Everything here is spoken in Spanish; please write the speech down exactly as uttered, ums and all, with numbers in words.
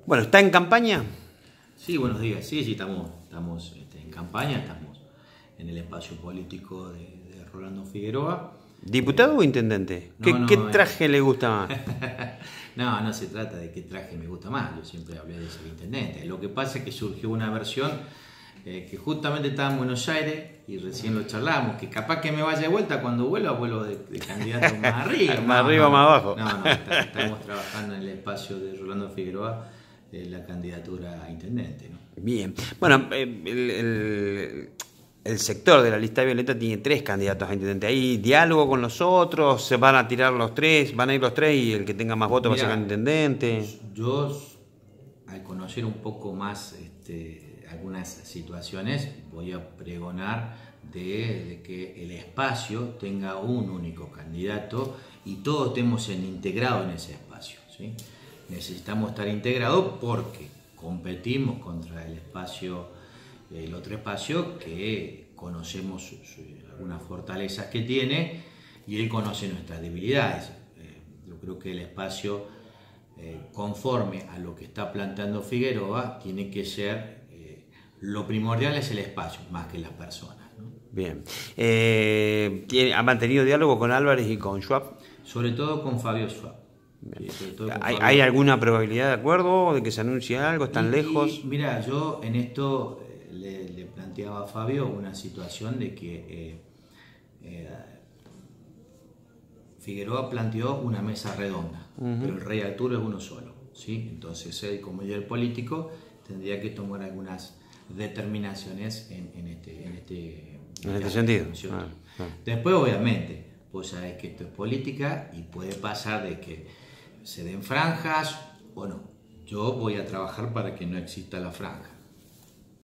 Bueno, ¿está en campaña? Sí, buenos días. Sí, sí, estamos, estamos este, en campaña, estamos en el espacio político de, de Rolando Figueroa. ¿Diputado eh, o intendente? No, ¿Qué, no, ¿qué traje eh, le gusta más? no, no se trata de qué traje me gusta más, yo siempre hablé de ser intendente. Lo que pasa es que surgió una versión eh, que justamente estaba en Buenos Aires y recién lo charlamos, que capaz que me vaya de vuelta, cuando vuelva vuelvo de, de candidato más arriba. más no, arriba o no, más abajo. No, no, está, estamos trabajando en el espacio de Rolando Figueroa, eh, la candidatura a intendente, ¿no? Bien, bueno, eh, el, el, el sector de la lista violeta tiene tres candidatos a intendente. ¿Hay diálogo con los otros? ¿Se van a tirar los tres? ¿Van a ir los tres y el que tenga más votos va a ser intendente? Yo, al conocer un poco más este, algunas situaciones, voy a pregonar de, de que el espacio tenga un único candidato y todos estemos en, integrados en ese espacio, ¿sí? Necesitamos estar integrados porque competimos contra el espacio, el otro espacio que conocemos su, su, algunas fortalezas que tiene y él conoce nuestras debilidades. Eh, yo creo que el espacio, eh, conforme a lo que está planteando Figueroa, tiene que ser, eh, lo primordial es el espacio más que las personas, ¿no? Bien. Eh, ¿Ha mantenido diálogo con Álvarez y con Schwab? Sobre todo con Fabio Schwab. Sí, ¿Hay, ¿Hay alguna probabilidad de acuerdo, de que se anuncie algo? ¿Están y, lejos? Y, mira, yo en esto eh, le, le planteaba a Fabio una situación de que eh, eh, Figueroa planteó una mesa redonda, uh-huh. pero el rey Arturo es uno solo, ¿sí? Entonces él, como líder político, tendría que tomar algunas determinaciones en, en este, en este, en este sentido. Ah, ah. Después, obviamente, vos sabés que esto es política y puede pasar de que se den franjas o no. Yo voy a trabajar para que no exista la franja.